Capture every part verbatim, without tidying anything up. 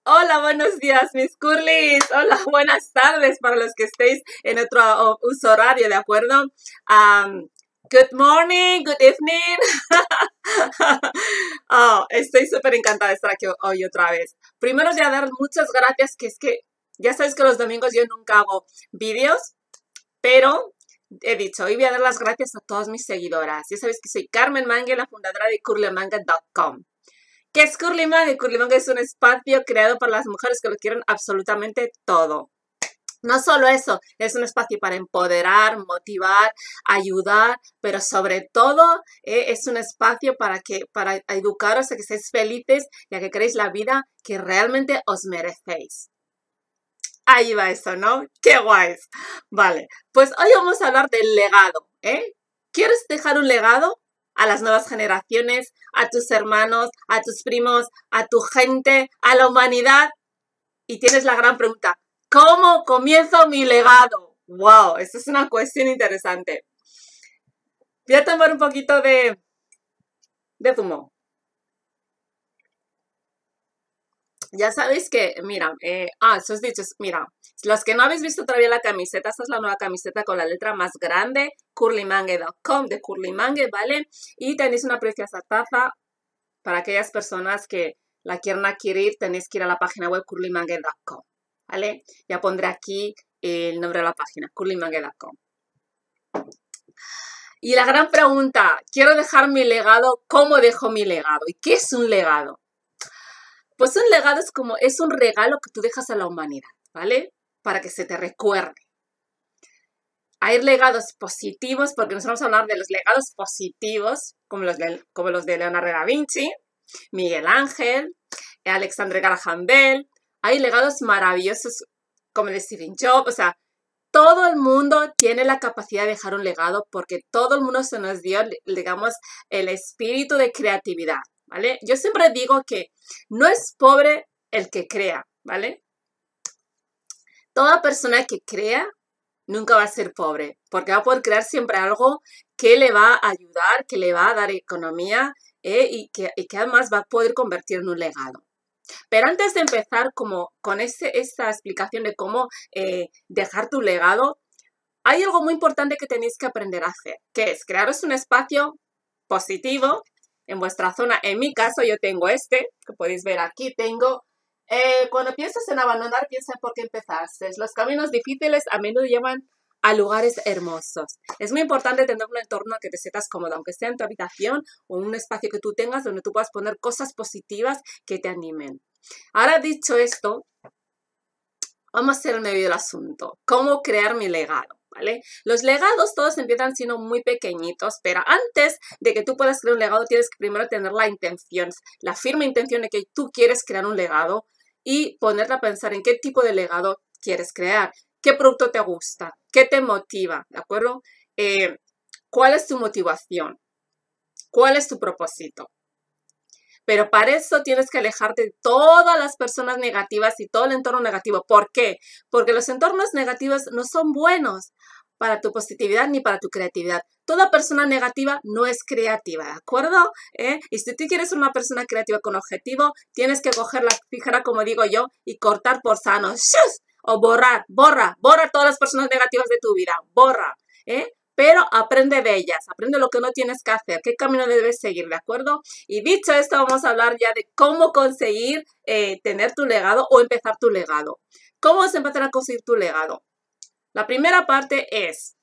Hola, buenos días, mis curlis. Hola, buenas tardes para los que estéis en otro o- uso horario, ¿de acuerdo? Um, good morning, good evening. Oh, estoy súper encantada de estar aquí hoy otra vez. Primero, ya dar muchas gracias, que es que ya sabes que los domingos yo nunca hago vídeos, pero he dicho, hoy voy a dar las gracias a todas mis seguidoras. Ya sabéis que soy Carmen Mangue, la fundadora de curly manga punto com. ¿Qué es Curly Manga? Curly Manga es un espacio creado para las mujeres que lo quieren absolutamente todo. No solo eso, es un espacio para empoderar, motivar, ayudar, pero sobre todo eh, es un espacio para, que, para educaros a que seáis felices y a que queréis la vida que realmente os merecéis. Ahí va eso, ¿no? ¡Qué guays! Vale, pues hoy vamos a hablar del legado, ¿eh? ¿Quieres dejar un legado a las nuevas generaciones, a tus hermanos, a tus primos, a tu gente, a la humanidad? Y tienes la gran pregunta, ¿cómo comienzo mi legado? ¡Wow! Esta es una cuestión interesante. Voy a tomar un poquito de, de zumo. Ya sabéis que, mira, eh, ah, esos dichos, mira, los que no habéis visto todavía la camiseta, esta es la nueva camiseta con la letra más grande, curly manga punto com de Curly Manga, ¿vale? Y tenéis una preciosa taza para aquellas personas que la quieran adquirir, tenéis que ir a la página web curly manga punto com, ¿vale? Ya pondré aquí el nombre de la página, curly manga punto com. Y la gran pregunta, quiero dejar mi legado, ¿cómo dejo mi legado? ¿Y qué es un legado? Pues un legado es como, es un regalo que tú dejas a la humanidad, ¿vale? Para que se te recuerde. Hay legados positivos, porque nos vamos a hablar de los legados positivos, como los de, como los de Leonardo da Vinci, Miguel Ángel, Alexander Graham Bell. Hay legados maravillosos, como el de Stephen Jobs. O sea, todo el mundo tiene la capacidad de dejar un legado, porque todo el mundo se nos dio, digamos, el espíritu de creatividad, ¿vale? Yo siempre digo que no es pobre el que crea, ¿vale? Toda persona que crea nunca va a ser pobre, porque va a poder crear siempre algo que le va a ayudar, que le va a dar economía eh, y, que, y que además va a poder convertir en un legado. Pero antes de empezar como con este, esta explicación de cómo eh, dejar tu legado, hay algo muy importante que tenéis que aprender a hacer, que es crearos un espacio positivo en vuestra zona. En mi caso yo tengo este, que podéis ver aquí, tengo... Eh, cuando piensas en abandonar, piensa en por qué empezaste. Los caminos difíciles a menudo llevan a lugares hermosos. Es muy importante tener un entorno que te sientas cómodo, aunque sea en tu habitación o un espacio que tú tengas donde tú puedas poner cosas positivas que te animen. Ahora dicho esto, vamos a hacer el medio del asunto. ¿Cómo crear mi legado? ¿Vale? Los legados todos empiezan siendo muy pequeñitos, pero antes de que tú puedas crear un legado, tienes que primero tener la intención, la firme intención de que tú quieres crear un legado y ponerte a pensar en qué tipo de legado quieres crear, qué producto te gusta, qué te motiva, ¿de acuerdo? Eh, ¿Cuál es tu motivación? ¿Cuál es tu propósito? Pero para eso tienes que alejarte de todas las personas negativas y todo el entorno negativo. ¿Por qué? Porque los entornos negativos no son buenos para tu positividad ni para tu creatividad. Toda persona negativa no es creativa, ¿de acuerdo? ¿Eh? Y si tú quieres ser una persona creativa con objetivo, tienes que coger la tijera, como digo yo, y cortar por sano. ¡Shus! O borrar, borra, borra todas las personas negativas de tu vida, borra, ¿eh? Pero aprende de ellas, aprende lo que no tienes que hacer, qué camino debes seguir, ¿de acuerdo? Y dicho esto, vamos a hablar ya de cómo conseguir eh, tener tu legado o empezar tu legado. ¿Cómo vas a empezar a conseguir tu legado? La primera parte es,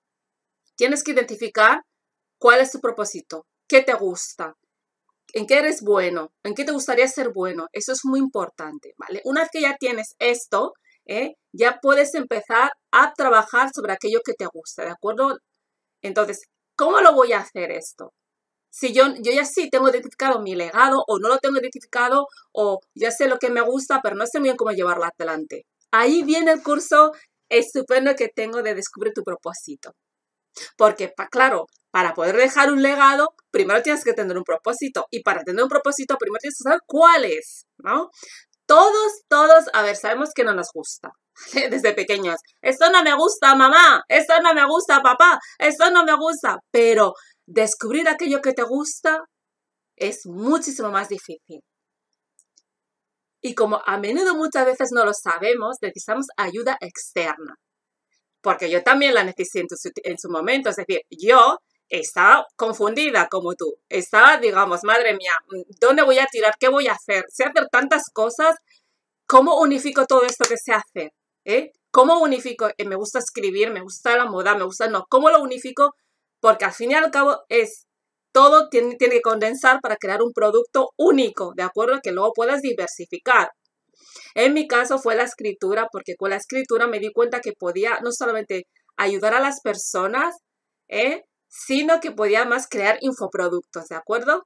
tienes que identificar cuál es tu propósito, qué te gusta, en qué eres bueno, en qué te gustaría ser bueno. Eso es muy importante, ¿vale? Una vez que ya tienes esto, ¿eh? ya puedes empezar a trabajar sobre aquello que te gusta, ¿de acuerdo? Entonces, ¿cómo lo voy a hacer esto? Si yo, yo ya sí tengo identificado mi legado o no lo tengo identificado o ya sé lo que me gusta, pero no sé muy bien cómo llevarlo adelante. Ahí viene el curso estupendo que tengo de Descubre tu propósito. Porque, pa, claro, para poder dejar un legado, primero tienes que tener un propósito. Y para tener un propósito, primero tienes que saber cuál es, ¿no? Todos, todos, a ver, sabemos que no nos gusta. Desde pequeños. Esto no me gusta, mamá. Esto no me gusta, papá. Esto no me gusta. Pero descubrir aquello que te gusta es muchísimo más difícil. Y como a menudo muchas veces no lo sabemos, necesitamos ayuda externa. Porque yo también la necesité en su, en su momento. Es decir, yo estaba confundida como tú. Estaba, digamos, madre mía, ¿dónde voy a tirar? ¿Qué voy a hacer? Sé hacer tantas cosas. ¿Cómo unifico todo esto que sé hacer? ¿Eh? ¿Cómo unifico? Eh, me gusta escribir, me gusta la moda, me gusta... No, ¿cómo lo unifico? Porque al fin y al cabo es... Todo tiene, tiene que condensar para crear un producto único, ¿de acuerdo? Que luego puedas diversificar. En mi caso fue la escritura, porque con la escritura me di cuenta que podía no solamente ayudar a las personas, ¿eh? sino que podía más crear infoproductos, ¿de acuerdo?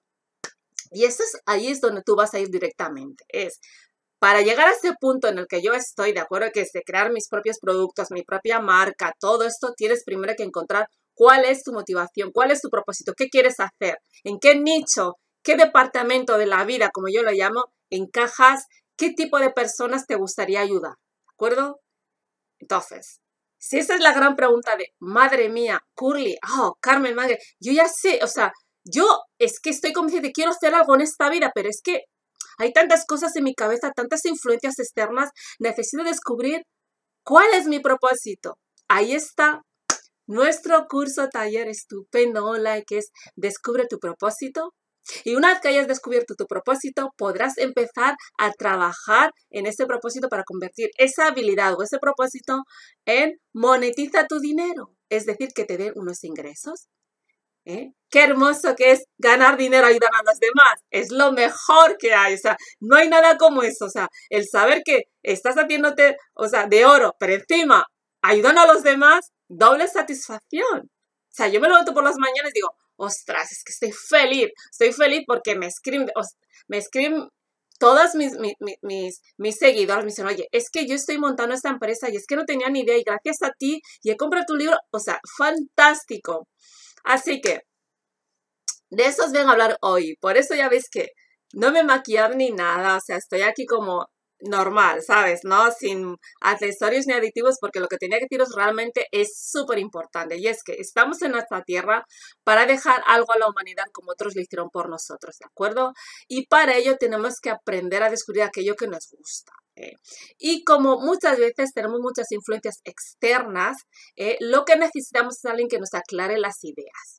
Y eso es, ahí es donde tú vas a ir directamente. Es para llegar a ese punto en el que yo estoy, de acuerdo, que es de crear mis propios productos, mi propia marca, todo esto, tienes primero que encontrar cuál es tu motivación, cuál es tu propósito, qué quieres hacer, en qué nicho, qué departamento de la vida, como yo lo llamo, encajas, qué tipo de personas te gustaría ayudar, ¿de acuerdo? Entonces, si esa es la gran pregunta de, madre mía, Curly, oh, Carmen Mangue, yo ya sé, o sea, yo es que estoy convencida de que quiero hacer algo en esta vida, pero es que hay tantas cosas en mi cabeza, tantas influencias externas, necesito descubrir cuál es mi propósito. Ahí está nuestro curso taller estupendo online que es Descubre tu propósito. Y una vez que hayas descubierto tu propósito, podrás empezar a trabajar en ese propósito para convertir esa habilidad o ese propósito en monetiza tu dinero. Es decir, que te den unos ingresos. ¿Eh? Qué hermoso que es ganar dinero ayudando a los demás. Es lo mejor que hay. O sea, no hay nada como eso. O sea, el saber que estás haciéndote, o sea, de oro, pero encima ayudando a los demás, doble satisfacción. O sea, yo me levanto por las mañanas y digo, ostras, es que estoy feliz. Estoy feliz porque me escriben, me escriben todos mis, mis, mis, mis seguidores. Me dicen, oye, es que yo estoy montando esta empresa y es que no tenía ni idea y gracias a ti y he comprado tu libro. O sea, fantástico. Así que, de eso os vengo a hablar hoy. Por eso ya veis que no me maquillar ni nada. O sea, estoy aquí como normal, ¿sabes? ¿No? Sin accesorios ni aditivos, porque lo que tenía que deciros realmente es súper importante. Y es que estamos en nuestra tierra para dejar algo a la humanidad como otros lo hicieron por nosotros, ¿de acuerdo? Y para ello tenemos que aprender a descubrir aquello que nos gusta. ¿eh? Y como muchas veces tenemos muchas influencias externas, eh, lo que necesitamos es alguien que nos aclare las ideas.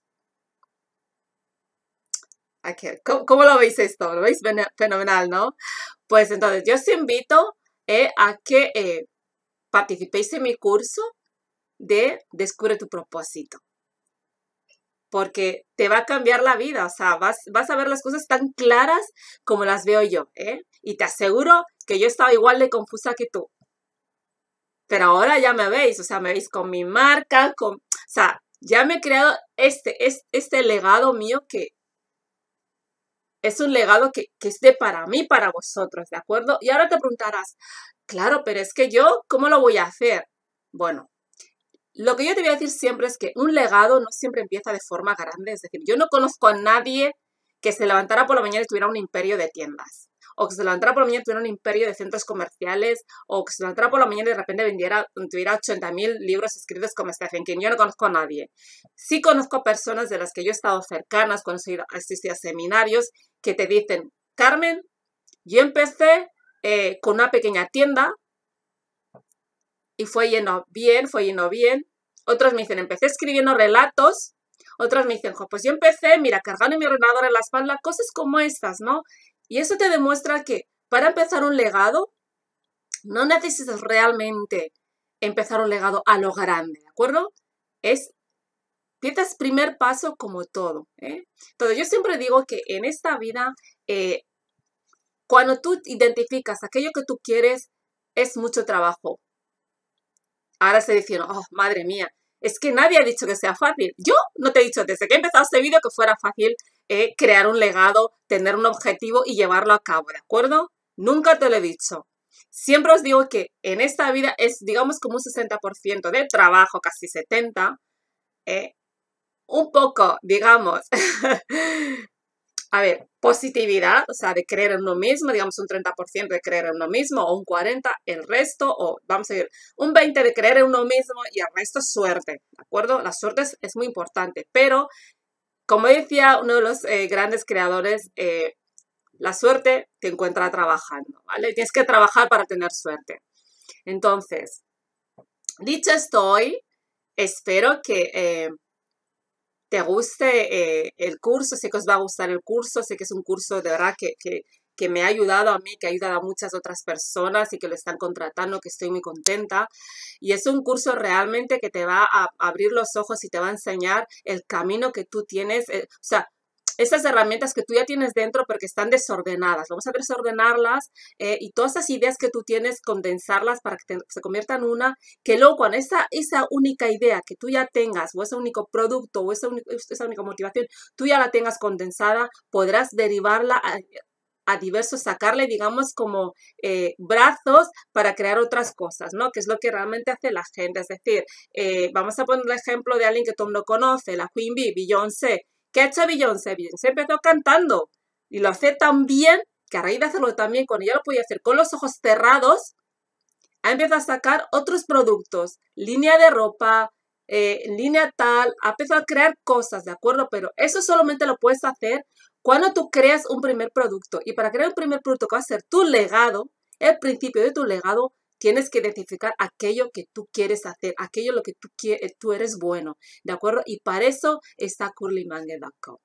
Okay. ¿Cómo, ¿Cómo lo veis esto? ¿Lo veis fenomenal, no? Pues entonces yo os invito eh, a que eh, participéis en mi curso de Descubre tu propósito. Porque te va a cambiar la vida, o sea, vas, vas a ver las cosas tan claras como las veo yo, ¿eh? Y te aseguro que yo estaba igual de confusa que tú. Pero ahora ya me veis, o sea, me veis con mi marca, con, o sea, ya me he creado este, este, este legado mío que es un legado que, que es de para mí, para vosotros, ¿de acuerdo? Y ahora te preguntarás, claro, pero es que yo, ¿cómo lo voy a hacer? Bueno, lo que yo te voy a decir siempre es que un legado no siempre empieza de forma grande. Es decir, yo no conozco a nadie que se levantara por la mañana y tuviera un imperio de tiendas. O que se levantara por la mañana y tuviera un imperio de centros comerciales. O que se levantara por la mañana y de repente vendiera, tuviera ochenta mil libros escritos como Stephen King. Yo no conozco a nadie. Sí conozco a personas de las que yo he estado cercanas, cuando he asistido a seminarios, que te dicen, Carmen, yo empecé eh, con una pequeña tienda y fue yendo bien, fue yendo bien. Otros me dicen, empecé escribiendo relatos. Otros me dicen, pues yo empecé, mira, cargando mi ordenador en la espalda, cosas como estas, ¿no? Y eso te demuestra que para empezar un legado, no necesitas realmente empezar un legado a lo grande, ¿de acuerdo? Es, empiezas primer paso como todo, ¿eh? Entonces, yo siempre digo que en esta vida, eh, cuando tú identificas aquello que tú quieres, es mucho trabajo. Ahora estoy diciendo, oh, madre mía, es que nadie ha dicho que sea fácil. Yo no te he dicho desde que he empezado este vídeo que fuera fácil eh, crear un legado, tener un objetivo y llevarlo a cabo, ¿de acuerdo? Nunca te lo he dicho. Siempre os digo que en esta vida es, digamos, como un sesenta por ciento de trabajo, casi setenta por ciento. Eh, un poco, digamos, a ver, positividad, o sea, de creer en uno mismo, digamos un treinta por ciento de creer en uno mismo, o un cuarenta por ciento, el resto, o vamos a decir, un veinte por ciento de creer en uno mismo y el resto suerte, ¿de acuerdo? La suerte es, es muy importante, pero como decía uno de los eh, grandes creadores, eh, la suerte te encuentra trabajando, ¿vale? Tienes que trabajar para tener suerte. Entonces, dicho esto hoy, espero que eh, te guste eh, el curso, sé que os va a gustar el curso, sé que es un curso de verdad que, que, que me ha ayudado a mí, que ha ayudado a muchas otras personas y que lo están contratando, que estoy muy contenta. Y es un curso realmente que te va a abrir los ojos y te va a enseñar el camino que tú tienes, eh, o sea, esas herramientas que tú ya tienes dentro porque están desordenadas. Vamos a desordenarlas eh, y todas esas ideas que tú tienes, condensarlas para que te, se conviertan en una, que luego cuando esa, esa única idea que tú ya tengas, o ese único producto, o esa, única, esa única motivación, tú ya la tengas condensada, podrás derivarla a, a diversos, sacarle, digamos, como eh, brazos para crear otras cosas, ¿no? Que es lo que realmente hace la gente. Es decir, eh, vamos a poner el ejemplo de alguien que todo el mundo conoce, la Queen Bee, Beyoncé. ¿Qué ha hecho Beyoncé? Beyoncé empezó cantando y lo hace tan bien que a raíz de hacerlo también, cuando ella lo podía hacer con los ojos cerrados, ha empezado a sacar otros productos, línea de ropa, eh, línea tal, ha empezado a crear cosas, ¿de acuerdo? Pero eso solamente lo puedes hacer cuando tú creas un primer producto. Y para crear un primer producto que va a ser tu legado, el principio de tu legado, tienes que identificar aquello que tú quieres hacer, aquello en lo que tú, quieres, tú eres bueno, ¿de acuerdo? Y para eso está curly mangue punto com.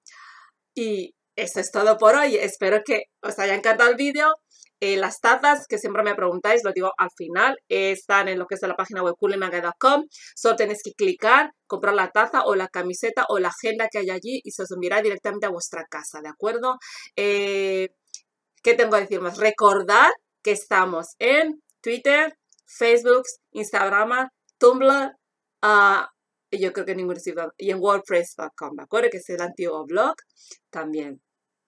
Y eso es todo por hoy. Espero que os haya encantado el vídeo. Eh, las tazas, que siempre me preguntáis, lo digo al final, eh, están en lo que es la página web curly mangue punto com. Solo tenéis que clicar, comprar la taza o la camiseta o la agenda que hay allí y se os enviará directamente a vuestra casa, ¿de acuerdo? Eh, ¿Qué tengo que decir más? Recordad que estamos en Twitter, Facebook, Instagram, Tumblr, uh, y yo creo que en ningún sitio, y en WordPress punto com, ¿de acuerdo? Que es el antiguo blog también.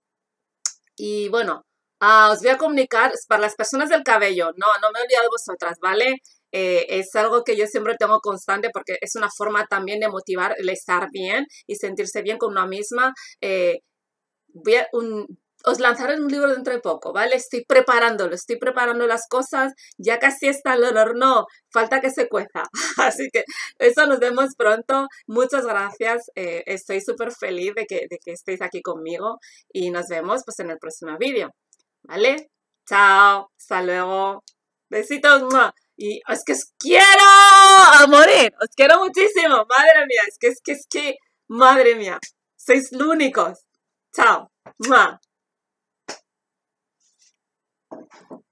Y bueno, uh, os voy a comunicar para las personas del cabello, no, no me he olvidado de vosotras, ¿vale? Eh, es algo que yo siempre tengo constante porque es una forma también de motivar el estar bien y sentirse bien con una misma. Eh, voy a, un, os lanzaré un libro dentro de poco, ¿vale? Estoy preparándolo, estoy preparando las cosas, ya casi está el horno, falta que se cueza. Así que eso, nos vemos pronto. Muchas gracias, eh, estoy súper feliz de que, de que estéis aquí conmigo y nos vemos pues en el próximo vídeo, ¿vale? Chao, hasta luego, besitos, ¡mua! Y es que os quiero a morir, os quiero muchísimo, madre mía, es que es que es que, madre mía, sois los únicos. Chao. ¡Mua!